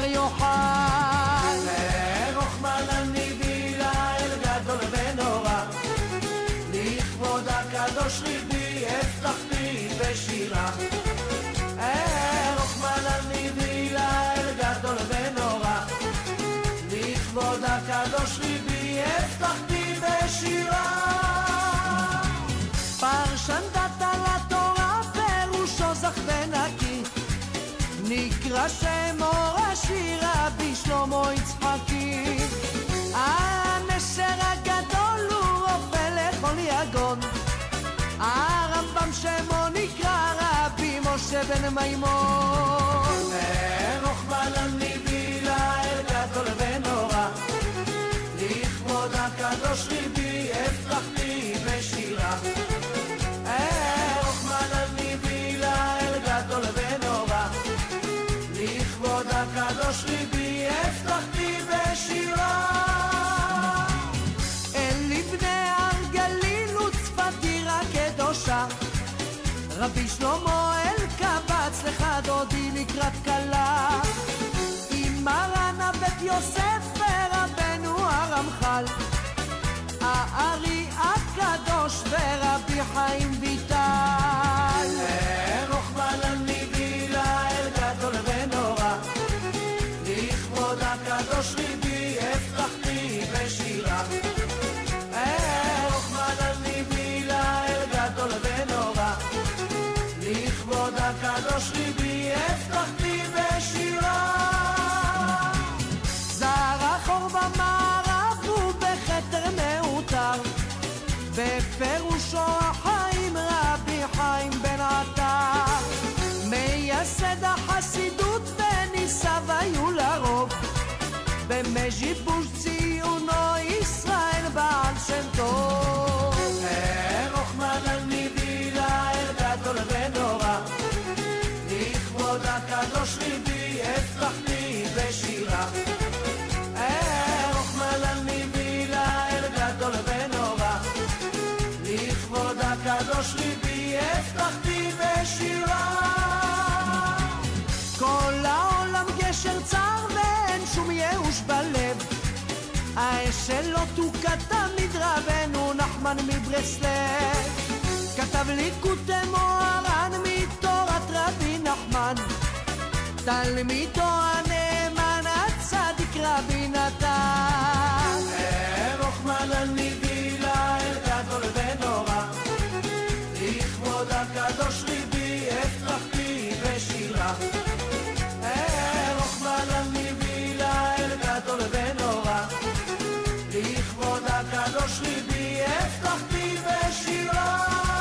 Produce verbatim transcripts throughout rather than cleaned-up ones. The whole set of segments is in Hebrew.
בר יוחאי. רחמנא ליבי לאל גדול ונורא, לכבוד הקדוש ליבי הבטחתי בשירה. רחמנא ליבי לאל גדול ונורא, לכבוד הקדוש ליבי הבטחתי בשירה. פרשן דת על התורה פירושו זך ונקי, נקרא שמו השיר רבי שלמה יצחקי. הנשר הגדול הוא רופא לכל יגון, הרמב"ם שמו נקרא רבי משה בן מימון. רחמנא ליבי לאל גדול ונורא, לכבוד הקדוש ליבי הבטחתי בשירה. רחמנא ליבי לאל גדול ונורא, לכבוד הקדוש ליבי הבטחתי בשירה. אל לבני הר גליל וצפת עיר הקדושה, רבי שלמה אל קבץ לך דודי לקראת כלה. עם מרן בית יוסף ורבנו הרמח"ל, הארי הקדוש ורבי חיים ויטל. רחמנא ליבי לאל גדול ונורא, לכבוד הקדוש ליבי הבטחתי בשירה. רחמנא ליבי לאל גדול ונורא, לכבוד הקדוש ליבי הבטחתי בשירה. זרע חור במערב ובכתר מעוטר, בפירושו החיים רבי חיים בן עטר. מייסד החסידות וניסיו היו לרוב, במז'יבוש ציונו ישראל בעל שם טוב. רחמנא ליבי לאל גדול ונורא, לכבוד הקדוש ליבי הבטחתי בשירה. רחמנא ליבי לאל גדול ונורא, לכבוד הקדוש ליבי הבטחתי בשירה. כל העולם גשר צר ואין שום ייאוש בלב, האש שלו תוקע תמיד רבנו נחמן מברסלב. כתב ליקוטי מוהר"ן מתורת רבי נחמן, תלמידו הנאמן הצדיק רבי נתן. רחמנא ליבי לאל גדול ונורא, לכבוד הקדוש ליבי הבטחתי בשירה. רחמנא ליבי לאל גדול ונורא, לכבוד הקדוש ליבי הבטחתי בשירה.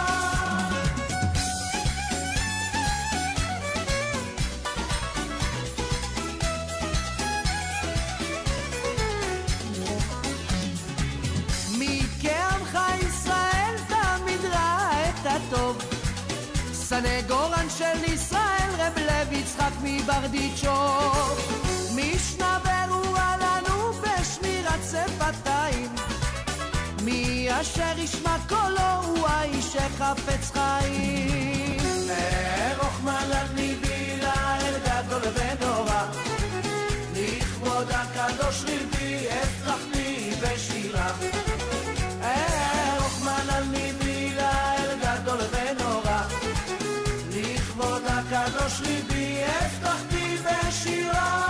מי כעמך ישראל תמיד ראה את הטוב, סנגורן של ישראל רב לוי יצחק מברדיצ'וב. משנה ברורה לנו בשמירת שפתיים, מי אשר ישמע קולו הוא האיש שחפץ חיים. רחמנא ליבי לאל גדול ונורא, לכבוד הקדוש ליבי הבטחתי בשירה. רחמנא ליבי לאל גדול ונורא, לכבוד הקדוש ליבי הבטחתי בשירה.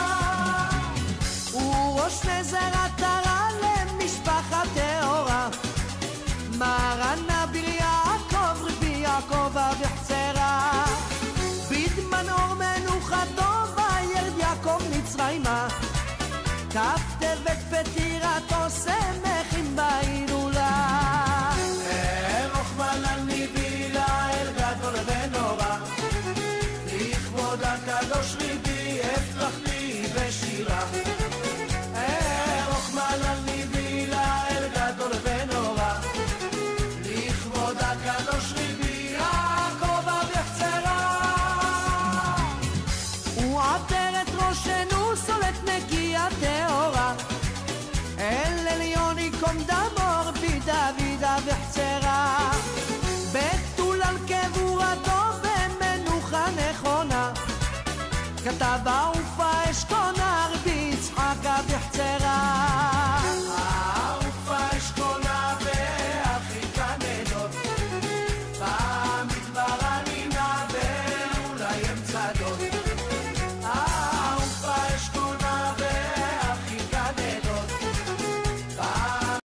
הוא ראש נזר עטרה למשפחה טהורה, מרן אביר יעקב רבי יעקב אבוחצירא. בזמן אור מנוחתו בילד יעקב מצרימה, כף טבת פטירתו שמחים בהילולה. רחמנא ליבי לאל גדול ונורא, לכבוד הקדוש ליבי הבטחתי בשירה. רחמנא ליבי לאל גדול ונורא, לכבוד הקדוש ליבי יעקב אבוחצירא. הוא עטר את ראשנו סולת נקייה טהורה, אל עליון ייקום דמו רבי דוד אבוחצירא. בתול על קבורתו במנוחה נכונה, כתב העוף